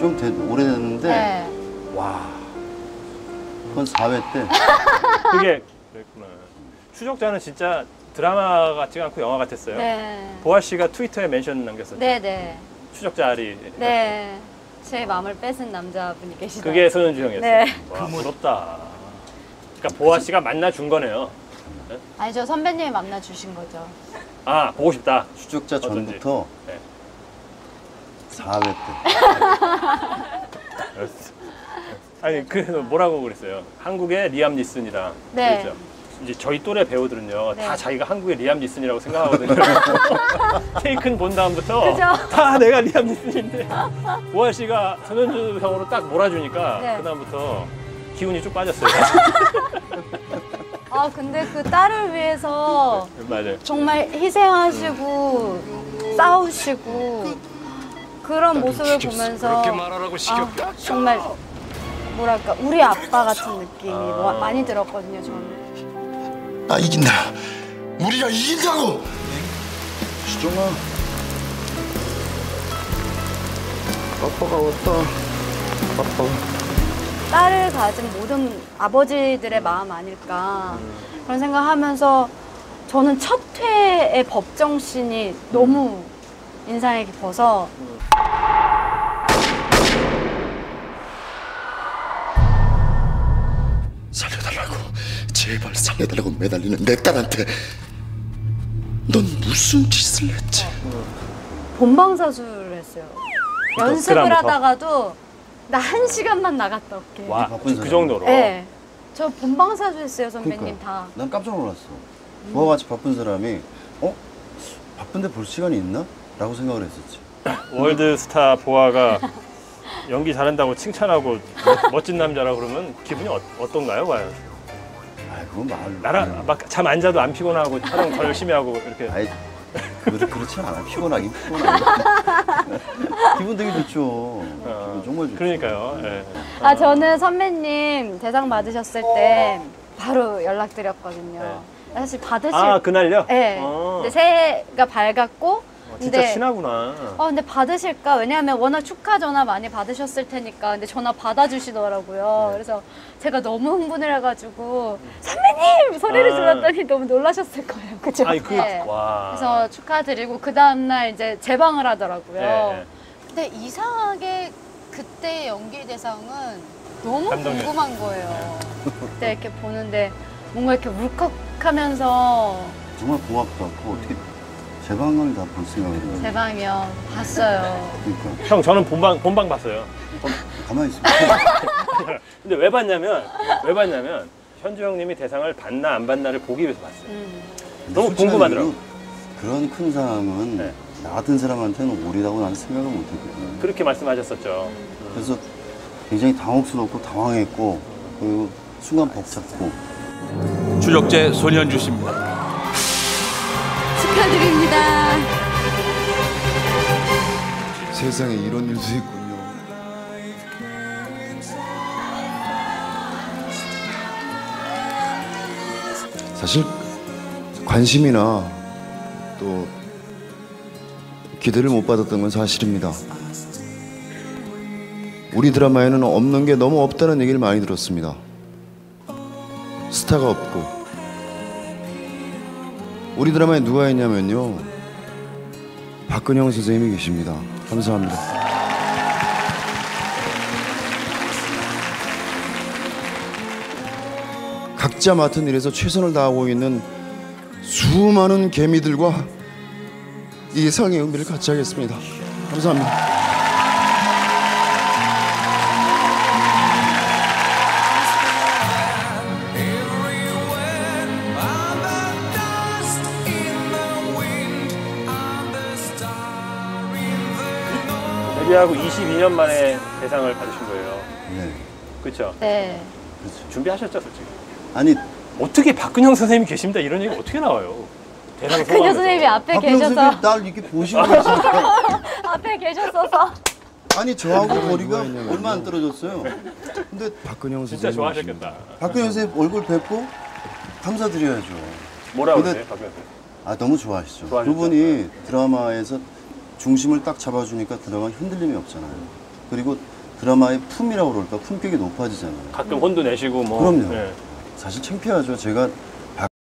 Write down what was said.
좀 오래됐는데 네. 와 그건 4회 때. 그게 그랬구나. 추적자는 진짜 드라마 같지가 않고 영화 같았어요. 네. 보아 씨가 트위터에 멘션 남겼었죠. 네네. 추적자 아리. 네. 제 마음을 뺏은 남자분이 계시다. 그게 손은주 형이었어요. 네. 와, 부럽다. 그러니까 보아 씨가 만나준 거네요. 아니 저 선배님이 만나 주신 거죠. 아, 보고 싶다. 추적자 어쩐지. 전부터 네. 4회 때. 알았어. 아니, 그래서 뭐라고 그랬어요? 한국의 리암 니슨이랑. 네. 그랬죠. 이제 저희 또래 배우들은요, 네. 다 자기가 한국의 리암 니슨이라고 생각하거든요. 테이큰 본 다음부터 그죠? 다 내가 리암 니슨인데 보아 씨가 손현주 형으로 딱 몰아주니까 네. 그다음부터 기운이 쭉 빠졌어요. 아 근데 그 딸을 위해서 맞아요. 정말 희생하시고 싸우시고 그런 모습을 보면서 아, 정말 뭐랄까 우리 아빠 같은 느낌이 많이 들었거든요 저는. 나 이긴다. 우리가 이긴다고. 수정아. 아빠가 왔다. 아빠. 딸을 가진 모든 아버지들의 마음 아닐까 그런 생각하면서 저는 첫 회의 법정씬이 너무 인상이 깊어서 살려달라고. 제발 살려달라고 매달리는 내 딸한테 넌 무슨 짓을 했지? 본방사수를 했어요. 연습을 그다음부터? 하다가도 나 1시간만 나갔다 올게. 와, 바쁜 그 사람. 정도로. 네. 저 본방사수 했어요 선배님 그러니까. 다. 난 깜짝 놀랐어. 보아같이 바쁜 사람이 바쁜데 볼 시간이 있나? 라고 생각을 했었지. 월드스타 보아가 연기 잘한다고 칭찬하고 멋진 남자라 그러면 기분이 어떤가요, 과연? 아 그건 말로. 나랑 막 잠 안 자도 안 피곤하고 촬영 더 열심히 하고 이렇게. 아이 그렇지 않아. 피곤하긴 피곤하긴. 기분 되게 좋죠. 기분 정말 좋죠. 그러니까요. 예. 아 저는 선배님 대상 받으셨을 때 바로 연락드렸거든요. 네. 사실 받으실 아, 그날요? 네. 근데 새해가 밝았고 진짜 근데 친하구나. 근데 받으실까? 왜냐하면 워낙 축하 전화 많이 받으셨을 테니까. 근데 전화 받아주시더라고요. 그래서 제가 너무 흥분을 해가지고 선배님! 소리를 질렀더니 너무 놀라셨을 거예요. 그죠? 아니, 와. 그래서 축하드리고 그 다음날 이제 재방을 하더라고요. 네. 근데 이상하게 그때 연기 대상은 너무 감동이었어요. 궁금한 거예요. 그때 이렇게 보는데 뭔가 이렇게 울컥하면서 정말 고맙다. 그거 어떻게 제 방을 다 볼 생각을 했는데. 재방이요. 봤어요. 그러니까 형, 저는 본방 봤어요. 가만히 있어. 근데 왜 봤냐면 현주 형님이 대상을 받나 안 받나를 보기 위해서 봤어요. 너무 솔직한 궁금하더라고. 얘기로 그런 큰 상은 네. 나 같은 사람한테는 오리라고 나는 생각을 못했거든. 그렇게 말씀하셨었죠. 그래서 굉장히 당혹스럽고 당황했고 그리고 순간 벅찼고. 추적제 손현주 씨입니다. 축하드립니다. 세상에 이런 일도 있군요. 사실 관심이나 또 기대를 못 받았던 건 사실입니다. 우리 드라마에는 없는 게 너무 없다는 얘기를 많이 들었습니다. 스타가 없고. 우리 드라마에 누가 있냐면요, 박근영 선생님이 계십니다. 감사합니다. 각자 맡은 일에서 최선을 다하고 있는 수많은 개미들과 이 상의 의미를 같이 하겠습니다. 감사합니다. 데뷔하고 22년 만에 대상을 받으신 거예요. 네. 그렇죠? 네. 준비하셨죠, 솔직히? 아니 어떻게 박근영 선생님이 계십니다 이런 얘기 어떻게 나와요? 대상 박근영 소감에서. 선생님이 앞에 박근영 계셔서 선생님 날 이렇게 보시고 계시니까 앞에 계셨어서 아니 저하고 거리가 있냐면요. 얼마 안 떨어졌어요. 근데 박근영 진짜 선생님 좋아하셨겠다. 박근영 선생님 얼굴 뵙고 감사드려야죠. 뭐라고 근데- 그러세요, 박근영 선생님? 아 너무 좋아하시죠. 좋아하셨죠? 두 분이 드라마에서 중심을 딱 잡아주니까 드라마 흔들림이 없잖아요. 그리고 드라마의 품이라고 그럴까 품격이 높아지잖아요. 가끔 혼도 내시고 뭐. 그럼요. 예. 사실 창피하죠. 제가